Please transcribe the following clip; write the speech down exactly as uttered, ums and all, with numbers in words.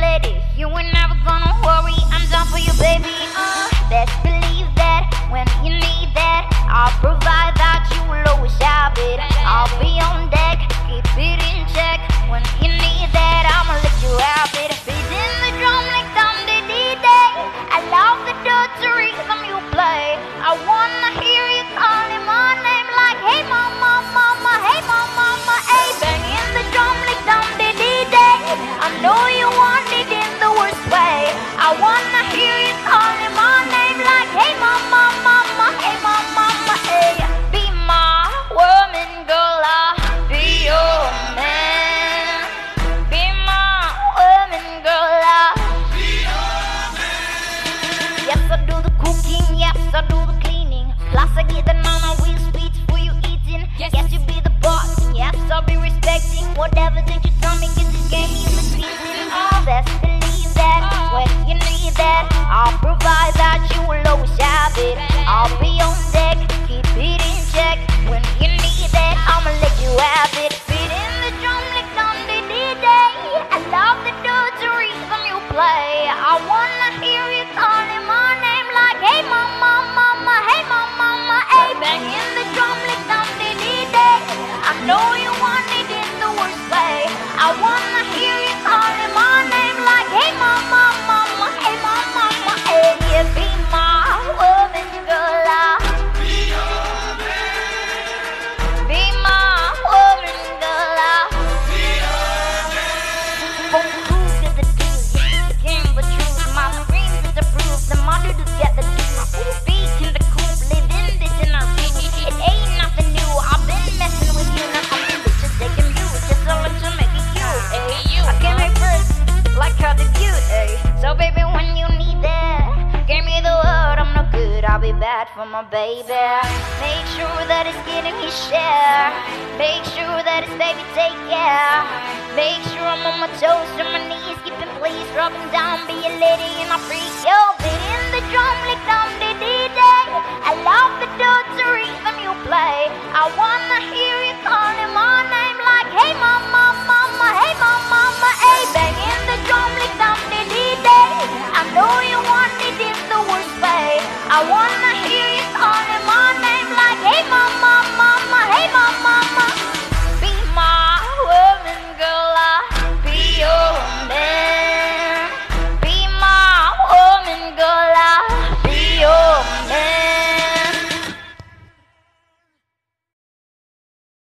lady. You ain't never gonna worry, I'm down for you, baby. Uh, best believe that when you need that, I'll provide that you will always have it. I'll be on deck, keep it in check. When you need that, I'ma let you have it. Beating the drum like dum dee dee day. I love the dirty rhythm you play. I wanna hear you calling my name like, hey mama, mama, hey mama, mama, hey. Banging the drum like dum dee dee day. I know you want it in the worst way. I wanna hear you calling my name like, hey mama, mama, hey mama, mama, hey. Be my woman, girl, I'll be your man. Be my woman, girl, I'll be your man. Yes, I do the cooking, yes, I do the cleaning. Plus I get the nana with sweets for you eating. Yes, yes, you be the boss, and yes, I'll be respecting whatever that you tell me, cause this game is a teasing. Oh, best believe that when you need that, I'll provide that you will always have it. I'll be on deck, keep it in check. When you need that, I'ma let you have it. Beating the drum like dum dee dee day. I love the dirty rhythm you play. I wanna hear you calling my name like, hey mama, mama, hey mama, mama, hey. Banging the drum like dum dee dee day. I know you want it in the worst way. I wanna hear you calling my name like, hey mama, mama, hey mama, mama, hey. Yeah, be my woman, girl, I'll be your man. Be my woman, girl, I'll be your man. From the truth to the truth, you came the truth. My dreams is the proof, the mother to get the truth. Speaking the coop, living this in our beat. It ain't nothing new, I've been messing with you. Now I'm just taking you, just so let you make it cute. Hey, you. I came here first, like how the beaut, hey. So baby, when you need that, give me the word, I'm no good, I'll be bad for my baby. Make sure that it's getting his share. Make sure that it's baby take care. Make sure I'm on my toes, on my knees, keeping please, rubbing down, be a lady and I freak yo.